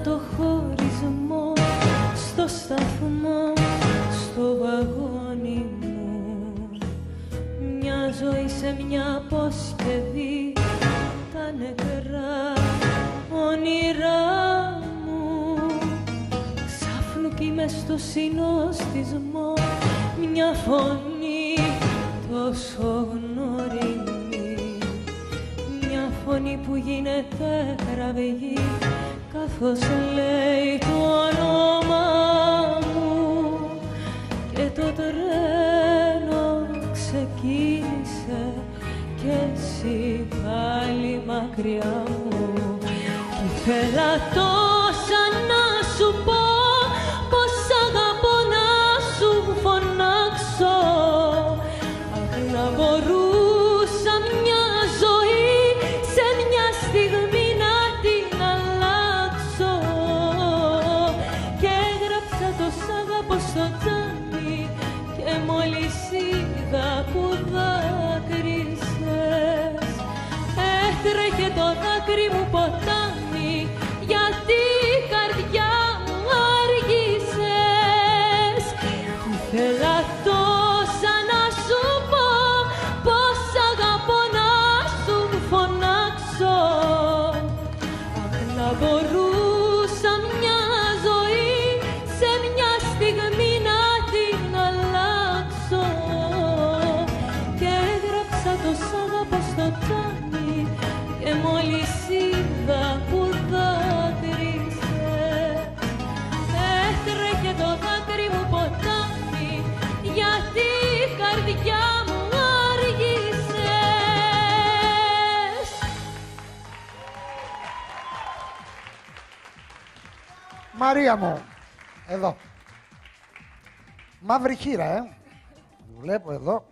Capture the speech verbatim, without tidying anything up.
το χωρισμό στο σταθμό, στο βαγόνι μου. Μια ζωή σε μια αποσκευή, τα νεκρά όνειρά μου. Ξάφνου κι μες στο συνοστισμό μια φωνή τόσο γνώριμη, μια φωνή που γίνεται κραυγή καθώς λέει το όνομά μου. Και το τρένο ξεκίνησε κι εσύ πάλι μακριά μου. Κι ήθελα τόσα να σου πω, πως αγαπώ να σου φωνάξω. Αχ, να μπορούσα μια ζωή σε μια στιγμή να την αλλάξω. Και έγραψα το σ' αγαπώ στο τζάμι και μόλις είδα που δάκρυσες, έτρεχε το δάκρυ μου ποτάμι, γιατί η καρδιά μου άργησες. Ήθελα τόσα να σου πω, πως αγαπώ να σου φωνάξω. Αχ, να μπορούσα μια ζωή σε μια στιγμή να την αλλάξω. Και έγραψα το σ' αγαπώ στο τζάμι και μόλις είδα που δάκρυσες, έτρεχε το δάκρυ μου ποτάμι, γιατί η καρδιά μου άργησες. Μαρία μου, εδώ. Μαύρη χείρα, ε. Βλέπω εδώ.